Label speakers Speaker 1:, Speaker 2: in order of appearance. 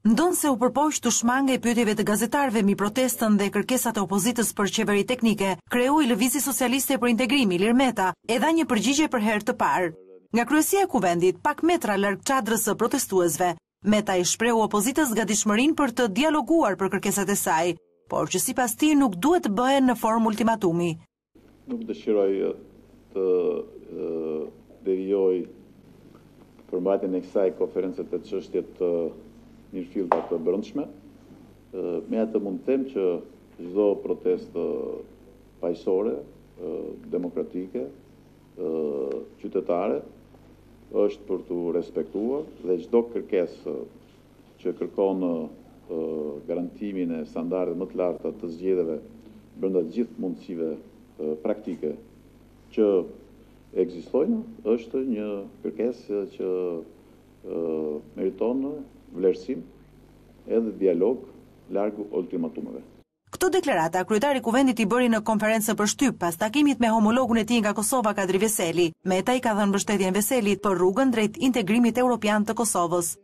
Speaker 1: Ndonë se u përpoq të shmangë e pyetjeve të gazetarëve mi protestën dhe kërkesat e opozitës për qeveri teknike, kreu i Lëvizji Socialiste për Integrim Ilir Meta e dha një përgjigje për herë të parë. Nga kryesia e kuvendit, pak metra larg çadrës së protestuesve, Meta i shprehu opozitës gatishmërinë për të dialoguar për kërkesat e saj, por që sipas tij nuk duhet të bëhen në formë ultimatumi.
Speaker 2: Nuk dëshiroj të devijoj përmbajtjen e kësaj konferencë të çështjet të mirëfillta të brendshme. Me atë mund të them që çdo protestë paqësore, demokratike, qytetare është për të respektuar dhe çdo kërkesë që kërkon garantimin e standardeve më të larta të zgjedhjeve brenda të gjithë mundësive praktike që ekzistojnë është një kërkesë që meriton vlerësim edhe dialog larg ultimatumeve.
Speaker 1: Këto deklarata kryetari i kuvendit i bëri në konferencë për shtyp pas takimit me homologun e tij nga Kosova Kadri Veseli. Meta i ka dhënë mbështetjen Veselit për rrugën drejt integrimit evropian të Kosovës.